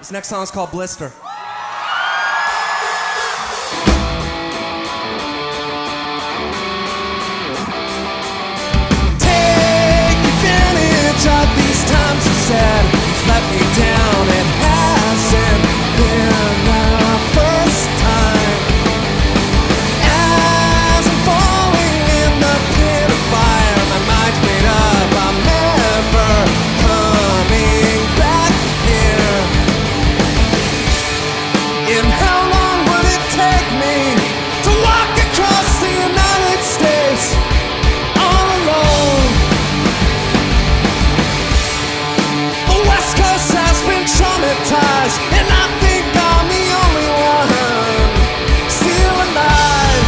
This next song is called Blister. Take advantage of these times you said you've let me down. It hasn't been the first time. As I'm falling in the pit of fire, my mind's made up, I'm never coming back here. And how long would it take me to walk across the United States all alone? The West Coast has been traumatized, and I think I'm the only one still alive.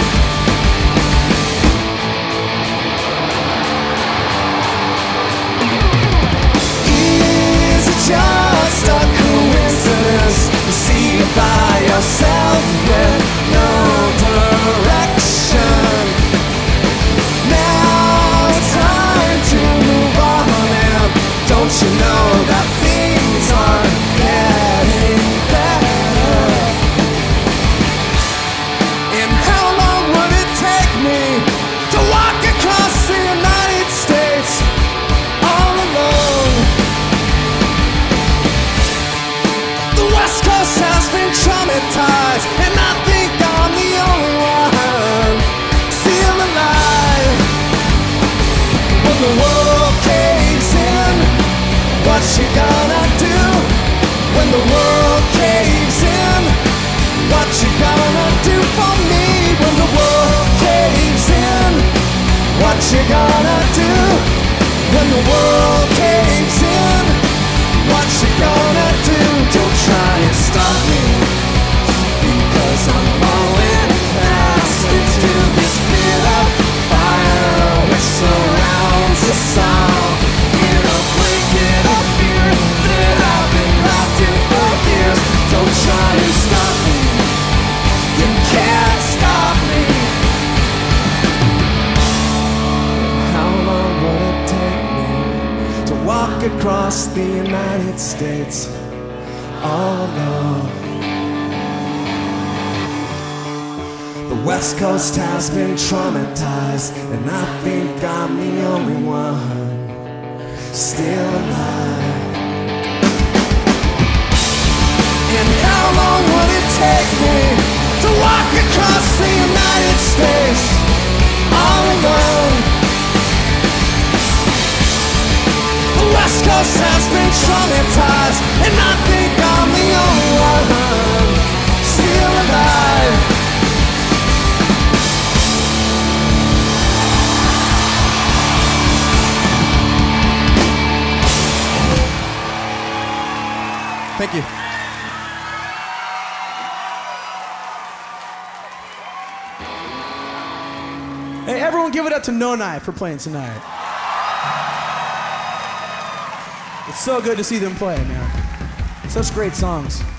Is it just a coincidence to see you by yourself with no direction? Now it's time to move on, and don't you know that things are getting better? And how long would it take me to walk across the United States all alone? The West Coast has been traumatized, and I think I'm the only one still alive. When the world caves in, what you gonna do? When the world caves in, what you gonna do for me? When the world caves in, what you gonna do? When the world caves in, what you gonna do? Don't try and stop me, because I'm falling fast into this pit of fire which surrounds us all in a blanket of fear that I've been wrapped in for years. Don't try and stop me, you can't stop me. How long would it take me to walk across the United States all alone? The West Coast has been traumatized, and I think I'm the only one still alive. And how long would it take me to walk across the United States all alone? The West Coast has been traumatized, and I think I'm the only one still alive. Thank you. Hey, everyone give it up to No Knife for playing tonight. It's so good to see them play, man. Such great songs.